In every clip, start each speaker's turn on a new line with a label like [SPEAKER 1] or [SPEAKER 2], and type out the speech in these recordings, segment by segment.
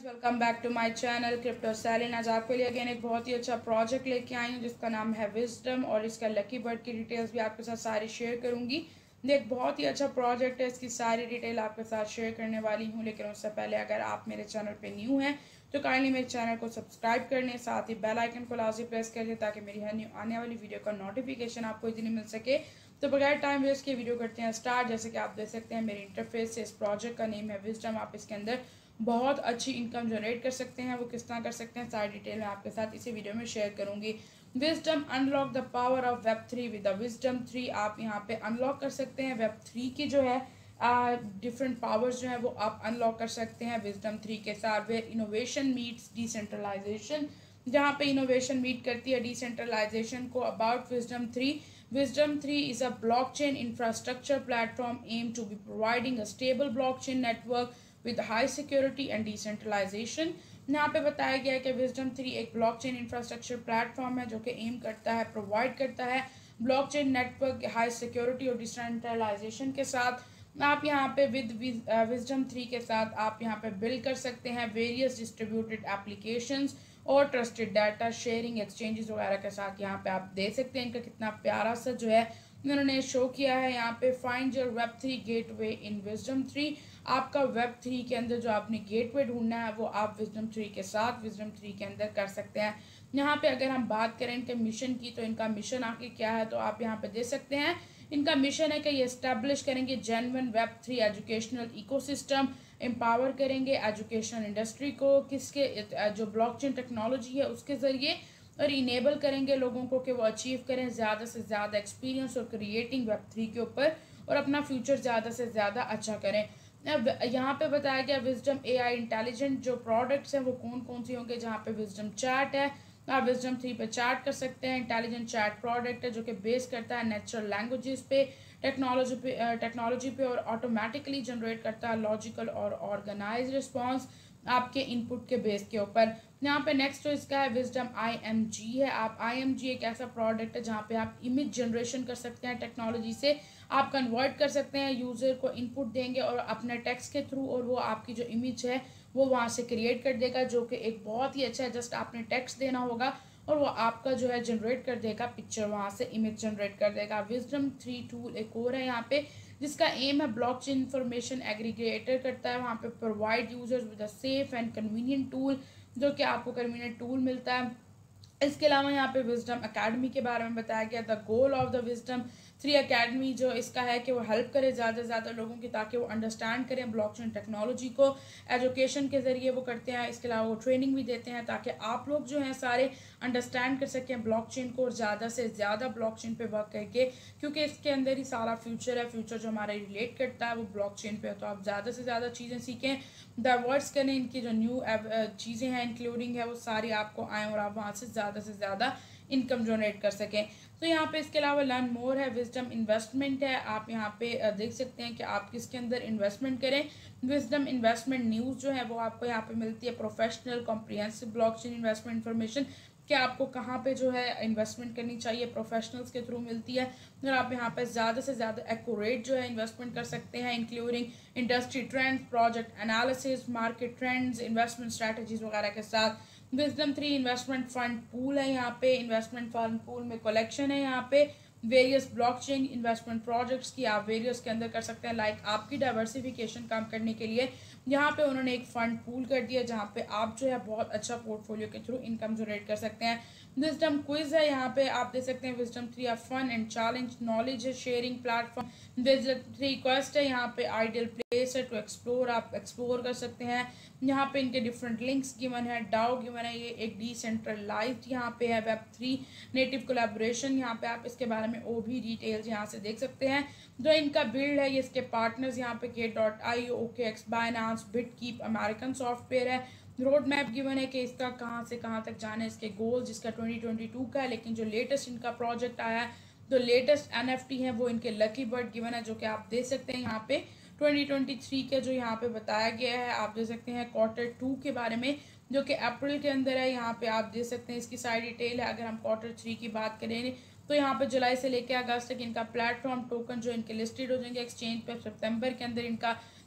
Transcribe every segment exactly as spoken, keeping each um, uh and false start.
[SPEAKER 1] Welcome back to my channel crypto सैलिन। आज आपके लिए अगेन एक बहुत ही अच्छा प्रोजेक्ट लेके आई हूँ जिसका नाम है विजडम और इसका लकी बर्ड की डिटेल्स भी आपके साथ सारी शेयर करूंगी। एक बहुत ही अच्छा प्रोजेक्ट है, इसकी सारी डिटेल आपके साथ शेयर करने वाली हूँ। लेकिन उससे पहले अगर आप मेरे चैनल पे न्यू हैं तो काइंडली मेरे चैनल को सब्सक्राइब कर लें, साथ ही बेल आइकन को लाजमी प्रेस कर दें ताकि मेरी हर न्यू आने वाली वीडियो का नोटिफिकेशन आपको इजीली मिल सके। तो बगैर टाइम वेस्ट के वीडियो करते हैं स्टार्ट। जैसे कि आप देख सकते हैं मेरे इंटरफेस से इस प्रोजेक्ट का नेम है विजडम। आप इसके अंदर बहुत अच्छी इनकम जनरेट कर सकते हैं। वो किस तरह कर सकते हैं सारी डिटेल मैं आपके साथ इसी वीडियो में शेयर करूंगी। Wisdom unlock the power of web three with Wisdom three. आप यहाँ पे अनलॉक कर सकते हैं वेब थ्री की जो है डिफरेंट पावर्स जो है वो आप अनलॉक कर सकते हैं विजडम थ्री के साथ। वेयर इनोवेशन मीट्स डिसेंट्रलाइजेशन, जहाँ पे इनोवेशन मीट करती है डिसेंट्रलाइजेशन को। About Wisdom three, Wisdom three is a blockchain infrastructure platform aimed to be providing a stable blockchain network with high security and decentralization। यहाँ पे बताया गया है कि विजडम थ्री एक ब्लॉकचेन इंफ्रास्ट्रक्चर प्लेटफॉर्म है जो कि एम करता है, प्रोवाइड करता है ब्लॉकचेन नेटवर्क हाई सिक्योरिटी और डिसेंट्रलाइजेशन के साथ। आप यहाँ पे विद विजडम थ्री के साथ आप यहाँ पे बिल्ड कर सकते हैं वेरियस डिस्ट्रीब्यूटेड एप्लीकेशंस और ट्रस्टेड डाटा शेयरिंग एक्सचेंजेस वगैरह के साथ। यहाँ पे आप देख सकते हैं इनका कितना प्यारा सा जो है उन्होंने शो किया है। यहाँ पे find your web three gateway in Wisdom three. आपका वेब थ्री के अंदर जो आपने गेटवे ढूंढना है वो आप विजडम थ्री के साथ विजडम थ्री के अंदर कर सकते हैं। यहाँ पे अगर हम बात करें इनके मिशन की तो इनका मिशन आगे क्या है तो आप यहाँ पे देख सकते हैं। इनका मिशन है कि ये एस्टेब्लिश करेंगे genuine web three educational ecosystem, empower करेंगे एजुकेशन इंडस्ट्री को किसके जो ब्लॉकचेन टेक्नोलॉजी है उसके ज़रिए, और इनेबल करेंगे लोगों को कि वो अचीव करें ज़्यादा से ज़्यादा एक्सपीरियंस और क्रिएटिंग वेब थ्री के ऊपर और अपना फ्यूचर ज़्यादा से ज़्यादा अच्छा करें। अब यहाँ पे बताया गया विजडम एआई इंटेलिजेंट जो प्रोडक्ट्स हैं वो कौन कौन सी होंगे। जहाँ पे विजडम चैट है, आप विजडम थ्री पे चैट कर सकते हैं। इंटेलिजेंट चैट प्रोडक्ट है जो कि बेस करता है नेचुरल लैंग्वेजेस पे, टेक्नोलॉजी पे टेक्नोलॉजी पे और ऑटोमेटिकली जनरेट करता है लॉजिकल और ऑर्गेनाइज रिस्पॉन्स आपके इनपुट के बेस के ऊपर। यहाँ पे नेक्स्ट जो इसका है विजडम आई एम जी है। आप आई एम जी एक ऐसा प्रोडक्ट है जहाँ पे आप इमेज जनरेशन कर सकते हैं टेक्नोलॉजी से। आप कन्वर्ट कर सकते हैं, यूज़र को इनपुट देंगे और अपने टेक्स्ट के थ्रू और वो आपकी जो इमेज है वो वहाँ से क्रिएट कर देगा, जो कि एक बहुत ही अच्छा है। जस्ट आपने टेक्स्ट देना होगा और वो आपका जो है जनरेट कर देगा पिक्चर, वहाँ से इमेज जनरेट कर देगा। विजडम थ्री टूल एक और है यहाँ पे जिसका एम है ब्लॉकचेन इंफॉर्मेशन एग्रीगेटर करता है। वहाँ पे provide users with a safe and convenient tool, जो कि आपको कन्वीनियंट टूल मिलता है। इसके अलावा यहाँ पे विजडम एकेडमी के बारे में बताया गया। The goal of the Wisdom three academy जो इसका है कि वो हेल्प करे ज़्यादा से ज़्यादा लोगों की ताकि वो अंडरस्टैंड करें ब्लॉकचेन टेक्नोलॉजी को। एजुकेशन के ज़रिए वो करते हैं, इसके अलावा वो ट्रेनिंग भी देते हैं ताकि आप लोग जो हैं सारे अंडरस्टैंड कर सकें ब्लॉकचेन को और ज़्यादा से ज़्यादा ब्लॉकचेन पे वर्क करके, क्योंकि इसके अंदर ही सारा फ्यूचर है। फ्यूचर जो हमारा रिलेट करता है वो ब्लॉकचेन पे है, तो आप ज़्यादा से ज़्यादा चीज़ें सीखें, डाइवर्स करें। इनकी जो न्यू चीज़ें हैं इंक्लूडिंग है वो सारी आपको आएँ और आप वहाँ से ज़्यादा से ज़्यादा इनकम जनरेट कर सकें। तो यहाँ पे इसके अलावा लर्न मोर है, विजडम इन्वेस्टमेंट है। आप यहाँ पे देख सकते हैं कि आप किसके अंदर इन्वेस्टमेंट करें। विजडम इन्वेस्टमेंट न्यूज़ जो है वो आपको यहाँ पे मिलती है, professional comprehensive blockchain investment information कि आपको कहाँ पे जो है इन्वेस्टमेंट करनी चाहिए, प्रोफेशनल्स के थ्रू मिलती है। और आप यहाँ पे ज़्यादा से ज़्यादा एक्यूरेट जो है इन्वेस्टमेंट कर सकते हैं, including industry trends, project analysis, market trends, investment strategies वगैरह के साथ। Wisdom three investment fund pool है। यहाँ पे इन्वेस्टमेंट फंड पूल में कलेक्शन है यहाँ पे वेरियस ब्लॉकचेन इन्वेस्टमेंट प्रोजेक्ट्स की, आप वेरियस के अंदर कर सकते हैं। लाइक आपकी डाइवर्सिफिकेशन काम करने के लिए यहाँ पे उन्होंने एक फंड पूल कर दिया जहाँ पे आप जो है बहुत अच्छा पोर्टफोलियो के थ्रू इनकम जनरेट कर सकते हैं। विजडम क्विज है, यहाँ पे आप देख सकते हैं Wisdom three fun and challenge knowledge sharing platform. Wisdom three quest है, यहाँ पे आइडियल प्लेस है टू एक्सप्लोर, आप एक्सप्लोर कर सकते हैं। यहाँ पे इनके डिफरेंट लिंक्स गिवन है, डाओ गिवन है, ये एक डिसेंट्रलाइज्ड यहाँ पे है वेब थ्री नेटिव कोलैबोरेशन। यहाँ पे आप इसके बारे में और भी डिटेल्स यहाँ से देख सकते हैं। जो इनका बिल्ड है ये इसके पार्टनर्स यहाँ पे Gate dot I, OK X, Binance, BitKeep, American software है। रोड मैप गिवन है कि इसका कहाँ से कहाँ तक जाना है, इसके गोल जिसका ट्वेंटी ट्वेंटी टू का है। लेकिन जो लेटेस्ट इनका प्रोजेक्ट आया है, जो लेटेस्ट एनएफटी है वो इनके लकी बर्ड गिवन है, जो कि आप देख सकते हैं यहाँ पे ट्वेंटी ट्वेंटी थ्री के जो यहाँ पे बताया गया है। आप देख सकते हैं क्वार्टर टू के बारे में जो कि अप्रैल के अंदर है। यहाँ पे आप देख सकते हैं इसकी सारी डिटेल है। अगर हम क्वार्टर थ्री की बात करें तो यहाँ पे जुलाई से लेकर अगस्त तक इनका प्लेटफॉर्म टोकन जो इनके लिस्टेड हो जाएंगे एक्सचेंज पे। सितंबर के अंदर इनका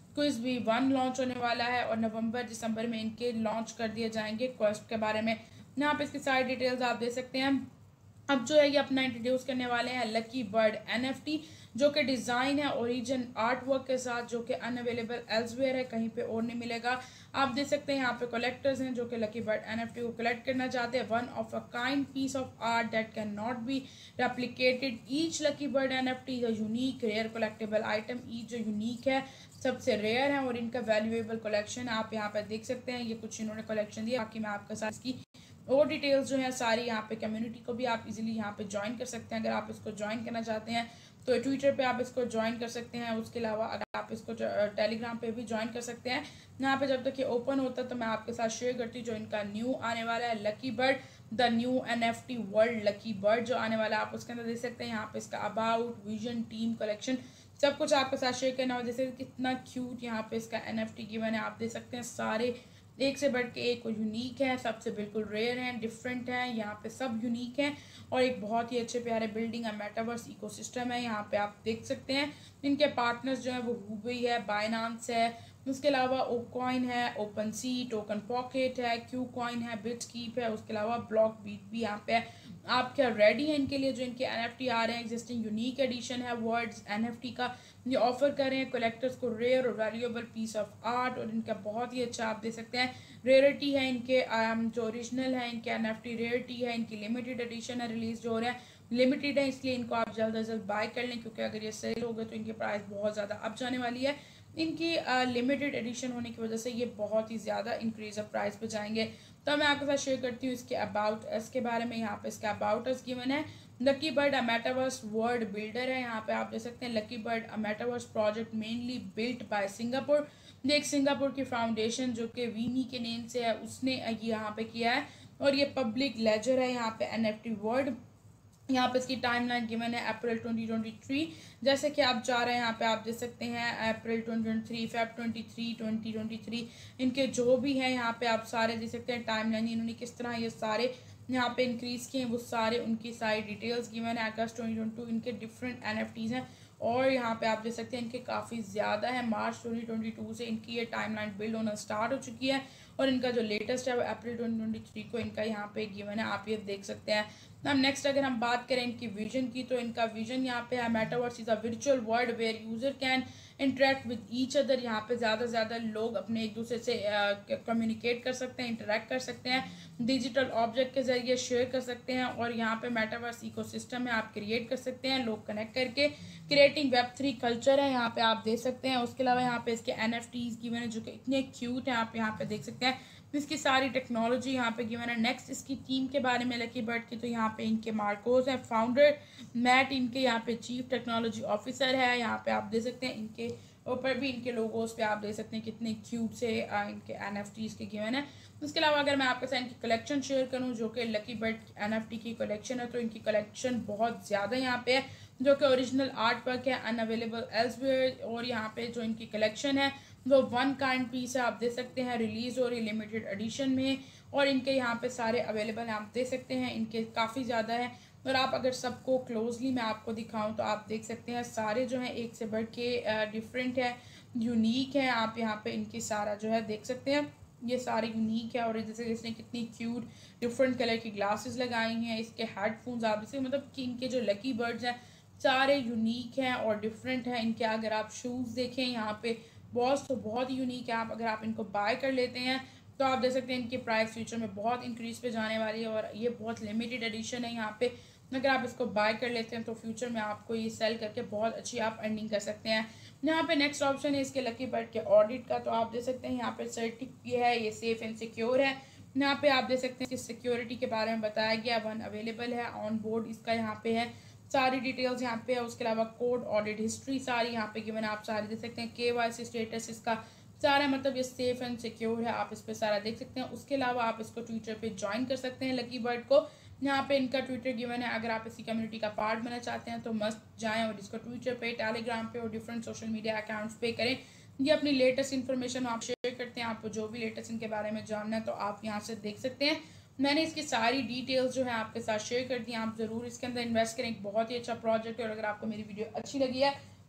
[SPEAKER 1] क्विज भी वन लॉन्च होने वाला है और नवंबर दिसंबर में इनके लॉन्च कर दिए जाएंगे। क्वेस्ट के बारे में यहाँ पे इसकी सारी डिटेल्स आप दे सकते हैं। अब जो है ये अपना इंट्रोड्यूस करने वाले हैं लकी बर्ड एनएफटी, जो कि डिज़ाइन है ओरिजिन आर्ट वर्क के साथ, जो कि अनअवेलेबल एल्सवेयर है, कहीं पे और नहीं मिलेगा। आप देख सकते हैं यहाँ पे कलेक्टर्स हैं जो कि लकी बर्ड एनएफटी को कलेक्ट करना चाहते हैं। One of a kind piece of art that can not be replicated. Each Lucky Bird NFT is a unique rare collectable item. Each जो यूनिक है, सबसे रेयर है और इनका वैल्यूएबल कलेक्शन आप यहाँ पे देख सकते हैं। ये कुछ इन्होंने कलेक्शन दिया, बाकी मैं आपके साथ इसकी और डिटेल्स जो है सारी यहाँ पे, कम्युनिटी को भी आप इजीली यहाँ पे ज्वाइन कर सकते हैं। अगर आप इसको ज्वाइन करना चाहते हैं तो ट्विटर पे आप इसको ज्वाइन कर सकते हैं। उसके अलावा अगर आप इसको टेलीग्राम पे भी ज्वाइन कर सकते हैं। यहाँ पे जब तक ये ओपन होता है तो मैं आपके साथ शेयर करती हूँ जो इनका न्यू आने वाला है Lucky Bird, the new NFT world Lucky Bird जो आने वाला है, आप उसके अंदर देख सकते हैं। यहाँ पे इसका अबाउट, विजन, टीम, कलेक्शन सब कुछ आपके साथ शेयर करना हो। जैसे कितना क्यूट यहाँ पे इसका एनएफटी गिवन है, आप देख सकते हैं। सारे एक से बढ़ के एक यूनिक है, सबसे बिल्कुल रेयर हैं, डिफरेंट हैं, यहाँ पे सब यूनिक हैं और एक बहुत ही अच्छे प्यारे बिल्डिंग है, मेटावर्स इकोसिस्टम है। यहाँ पे आप देख सकते हैं इनके पार्टनर्स जो है वो हुबई है, बाइनांस है, उसके अलावा ओकॉइन है, ओपन सी, टोकन पॉकेट है, क्यू कॉइन है, बिटकीप है, उसके अलावा ब्लॉक बीट भी यहाँ पे है। आप क्या रेडी हैं इनके लिए? जो इनके एनएफटी आ रहे हैं, एग्जिस्टिंग यूनिक एडिशन है वर्ड्स एनएफटी का, ये ऑफर कर रहे हैं कलेक्टर्स को रेयर और वैल्यूएबल पीस ऑफ आर्ट। और इनका बहुत ही अच्छा आप देख सकते हैं रेयरिटी है इनके, जो ओरिजिनल है इनके एनएफटी रेयरिटी है, इनकी लिमिटेड एडिशन है, रिलीज जो हो रहा है लिमिटेड है, इसलिए इनको आप जल्द अज जल्द बाय कर लें, क्योंकि अगर ये सेल हो गए तो इनकी प्राइस बहुत ज़्यादा अप जाने वाली है। इनकी लिमिटेड एडिशन होने की वजह से ये बहुत ही ज़्यादा इंक्रीज ऑफ प्राइस पे जाएंगे। तो मैं आपके साथ शेयर करती हूँ इसके अबाउट अस के बारे में। यहाँ पे इसका अबाउट अस गिवन है। Lucky Bird a metaverse world builder है। यहाँ पे आप देख सकते हैं Lucky Bird a metaverse project mainly built by Singapore. ये एक सिंगापुर की फाउंडेशन जो कि वीमी के नेम से है, उसने ये यहाँ पे किया है और ये पब्लिक लेजर है। यहाँ पे एनएफटी वर्ल्ड, यहाँ पे इसकी टाइमलाइन गिवन है अप्रैल ट्वेंटी ट्वेंटी थ्री। जैसे कि आप जा रहे हैं यहाँ पे आप देख सकते हैं April twenty twenty three, Feb twenty three, twenty twenty three, इनके जो भी हैं यहाँ पे आप सारे देख सकते हैं टाइमलाइन इन्होंने किस तरह ये सारे यहाँ पे इंक्रीज किए हैं, वो सारे उनकी सारी डिटेल्स गिवन है। अगस्त ट्वेंटी ट्वेंटी टू इनके डिफरेंट एनएफटीज हैं और यहाँ पे आप देख सकते हैं इनके काफ़ी ज़्यादा है। मार्च ट्वेंटी ट्वेंटी टू से इनकी ये टाइमलाइन बिल्ड होना स्टार्ट हो चुकी है और इनका जो लेटेस्ट है वो अप्रैल ट्वेंटी ट्वेंटी थ्री को इनका यहाँ पे गिवन है, आप ये देख सकते हैं। अब नेक्स्ट अगर हम बात करें इनकी विजन की, तो इनका विजन यहाँ पे है metaverse is a virtual world where user can interact with each other. यहाँ पे ज़्यादा से ज़्यादा लोग अपने एक दूसरे से कम्युनिकेट कर सकते हैं, इंटरेक्ट कर सकते हैं, डिजिटल ऑब्जेक्ट के जरिए शेयर कर सकते हैं और यहाँ पे मेटावर्स इकोसिस्टम है, आप क्रिएट कर सकते हैं लोग कनेक्ट करके। क्रिएटिंग वेब थ्री कल्चर है, यहाँ पे आप देख सकते हैं। उसके अलावा यहाँ पे इसके एन एफ टीज गिवन है जो कि इतने क्यूट हैं, आप यहाँ पे देख सकते हैं। इसकी सारी टेक्नोलॉजी यहाँ पे गिवन है। नेक्स्ट इसकी टीम के बारे में लकी बर्ड की, तो यहाँ पे इनके मार्कोस हैं फाउंडर, मैट इनके यहाँ पे चीफ टेक्नोलॉजी ऑफिसर है। यहाँ पे आप देख सकते हैं इनके ऊपर भी इनके लोगोस पे आप देख सकते हैं कितने क्यूट से इनके एन एफ टीज के गिवन है। उसके अलावा अगर मैं आपके साथ इनकी कलेक्शन शेयर करूँ जो कि Lucky Bird N F T की कलेक्शन है, तो इनकी कलेक्शन बहुत ज़्यादा यहाँ पे है जो कि ओरिजिनल आर्ट वर्क है, अनअवेलेबल एल्सवेयर। और यहाँ पे जो इनकी कलेक्शन है वो वन काइंड पीस है, आप देख सकते हैं रिलीज़ और लिमिटेड एडिशन में। और इनके यहाँ पे सारे अवेलेबल हैं, आप देख सकते हैं इनके काफ़ी ज़्यादा है। और आप अगर सबको क्लोजली मैं आपको दिखाऊं तो आप देख सकते हैं सारे जो हैं एक से बढ़ के डिफरेंट है, यूनिक है। आप यहाँ पे इनकी सारा जो है देख सकते हैं, ये सारे यूनिक है। और जैसे इसने कितनी क्यूट डिफरेंट कलर की ग्लासेस लगाई हैं, इसके हेडफोन्स आप जैसे मतलब कि इनके जो लकी बर्ड्स हैं सारे यूनिक हैं और डिफरेंट हैं। इनके अगर आप शूज़ देखें यहाँ पे बहुत तो बहुत यूनिक है। आप अगर आप इनको बाय कर लेते हैं तो आप देख सकते हैं इनकी प्राइस फ्यूचर में बहुत इंक्रीज़ पे जाने वाली है और ये बहुत लिमिटेड एडिशन है। यहाँ पे अगर आप इसको बाय कर लेते हैं तो फ्यूचर में आपको ये सेल करके बहुत अच्छी आप अर्निंग कर सकते हैं। यहाँ पे नेक्स्ट ऑप्शन है इसके लकी बर्ड के ऑडिट का, तो आप देख सकते हैं यहाँ पे सर्टिक भी है, ये सेफ एंड सिक्योर है। यहाँ पे आप देख सकते हैं इसकी सिक्योरिटी के बारे में बताया गया, वन अवेलेबल है ऑन बोर्ड इसका यहाँ पे है, सारी डिटेल्स यहाँ पे है। उसके अलावा कोड ऑडिट हिस्ट्री सारी यहाँ पे गिवन आप सारे देख सकते हैं। के वाई सी स्टेटस इसका सारा मतलब ये सेफ एंड सिक्योर है, आप इस पर सारा देख सकते हैं। उसके अलावा आप इसको ट्विटर पे ज्वाइन कर सकते हैं लकी बर्ड को, यहाँ पे इनका ट्विटर गिवन है। अगर आप इसी कम्युनिटी का पार्ट बनना चाहते हैं तो मस्त जाएं और इसको ट्विटर पे, टेलीग्राम पे और डिफरेंट सोशल मीडिया अकाउंट्स पे करें। ये अपनी लेटेस्ट इन्फॉर्मेशन आप शेयर करते हैं, आपको जो भी लेटेस्ट इनके बारे में जानना है तो आप यहाँ से देख सकते हैं। मैंने इसकी सारी डिटेल्स जो है आपके साथ शेयर कर दी, आप ज़रूर इसके अंदर इन्वेस्ट करें, एक बहुत ही अच्छा प्रोजेक्ट है। और अगर आपको मेरी वीडियो अच्छी लगी है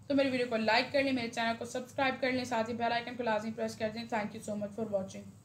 [SPEAKER 1] तो मेरी वीडियो को लाइक कर लें, मेरे चैनल को सब्सक्राइब कर लें, साथ ही बेल आइकन को लाजमी प्रेस कर दें। Thank you so much for watching.